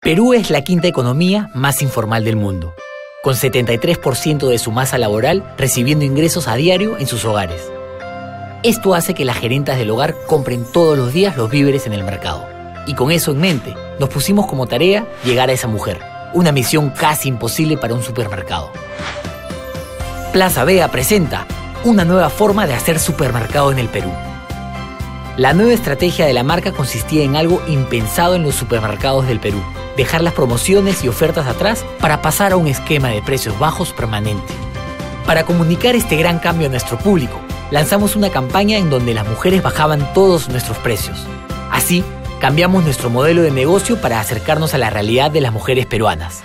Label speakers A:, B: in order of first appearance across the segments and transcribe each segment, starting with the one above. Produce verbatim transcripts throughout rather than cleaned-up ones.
A: Perú es la quinta economía más informal del mundo, con setenta y tres por ciento de su masa laboral recibiendo ingresos a diario en sus hogares. Esto hace que las gerentas del hogar compren todos los días los víveres en el mercado. Y con eso en mente, nos pusimos como tarea llegar a esa mujer, una misión casi imposible para un supermercado. Plaza Vea presenta una nueva forma de hacer supermercado en el Perú. La nueva estrategia de la marca consistía en algo impensado en los supermercados del Perú: dejar las promociones y ofertas atrás para pasar a un esquema de precios bajos permanente. Para comunicar este gran cambio a nuestro público, lanzamos una campaña en donde las mujeres bajaban todos nuestros precios. Así, cambiamos nuestro modelo de negocio para acercarnos a la realidad de las mujeres peruanas.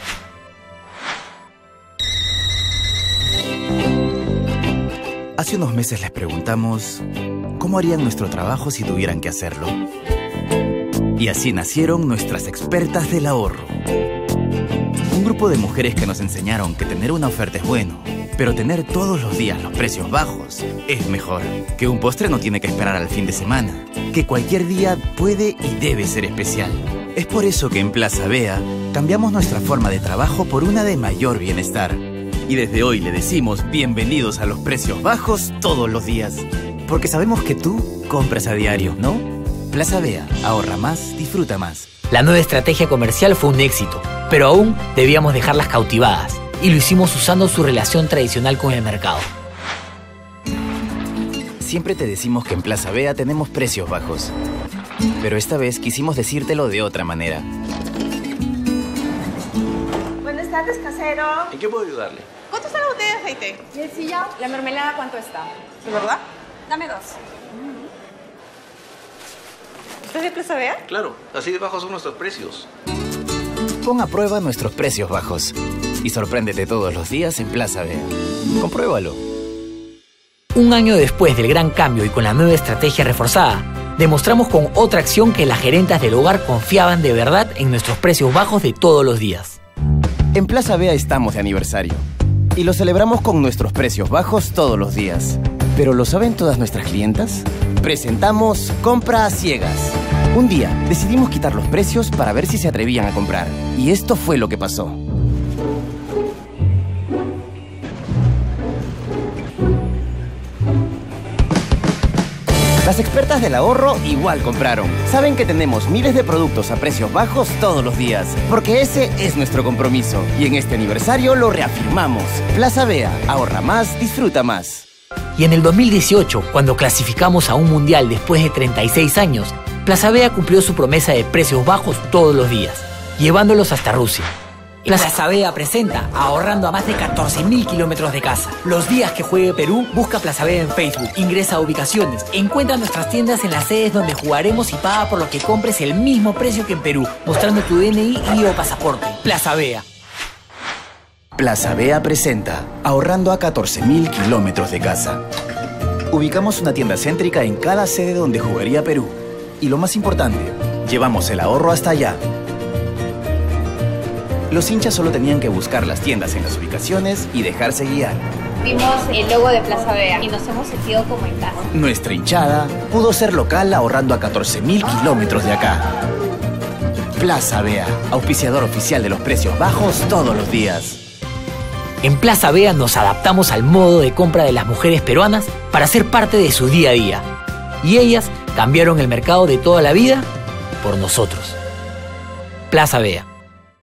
B: Hace unos meses les preguntamos cómo harían nuestro trabajo si tuvieran que hacerlo. Y así nacieron nuestras expertas del ahorro. Un grupo de mujeres que nos enseñaron que tener una oferta es bueno, pero tener todos los días los precios bajos es mejor. Que un postre no tiene que esperar al fin de semana. Que cualquier día puede y debe ser especial. Es por eso que en Plaza Vea cambiamos nuestra forma de trabajo por una de mayor bienestar. Y desde hoy le decimos bienvenidos a los precios bajos todos los días. Porque sabemos que tú compras a diario, ¿no? Plaza Vea, ahorra más, disfruta más.
A: La nueva estrategia comercial fue un éxito, pero aún debíamos dejarlas cautivadas, y lo hicimos usando su relación tradicional con el mercado.
B: Siempre te decimos que en Plaza Vea tenemos precios bajos, pero esta vez quisimos decírtelo de otra manera.
C: Buenas tardes, casero.
D: ¿En qué puedo ayudarle?
C: ¿Cuánto está la botella de aceite?
E: ¿Y el sillón? ¿La mermelada cuánto está?
C: ¿De verdad?
E: Dame dos.
C: ¿Estás de Plaza Vea?
D: Claro, así de bajos son nuestros precios.
B: Pon a prueba nuestros precios bajos y sorpréndete todos los días en Plaza Vea. Compruébalo.
A: Un año después del gran cambio y con la nueva estrategia reforzada, demostramos con otra acción que las gerentas del hogar confiaban de verdad en nuestros precios bajos de todos los días.
B: En Plaza Vea estamos de aniversario y lo celebramos con nuestros precios bajos todos los días. ¿Pero lo saben todas nuestras clientas? Presentamos Compra a Ciegas. Un día decidimos quitar los precios para ver si se atrevían a comprar. Y esto fue lo que pasó. Las expertas del ahorro igual compraron. Saben que tenemos miles de productos a precios bajos todos los días, porque ese es nuestro compromiso. Y en este aniversario lo reafirmamos. Plaza Vea, ahorra más, disfruta más.
A: Y en el dos mil dieciocho, cuando clasificamos a un mundial después de treinta y seis años, Plaza Vea cumplió su promesa de precios bajos todos los días, llevándolos hasta Rusia. Plaza Vea presenta ahorrando a más de catorce mil kilómetros de casa. Los días que juegue Perú, busca Plaza Vea en Facebook, ingresa a ubicaciones, encuentra nuestras tiendas en las sedes donde jugaremos y paga por lo que compres el mismo precio que en Perú, mostrando tu D N I y o pasaporte. Plaza Vea.
B: Plaza Vea presenta ahorrando a catorce mil kilómetros de casa. Ubicamos una tienda céntrica en cada sede donde jugaría Perú. Y lo más importante, llevamos el ahorro hasta allá. Los hinchas solo tenían que buscar las tiendas en las ubicaciones y dejarse guiar.
E: Vimos el logo de Plaza Vea y nos hemos sentido como en casa.
B: Nuestra hinchada pudo ser local ahorrando a catorce mil kilómetros de acá. Plaza Vea, auspiciador oficial de los precios bajos todos los días.
A: En Plaza Vea nos adaptamos al modo de compra de las mujeres peruanas para ser parte de su día a día. Y ellas cambiaron el mercado de toda la vida por nosotros. Plaza Vea.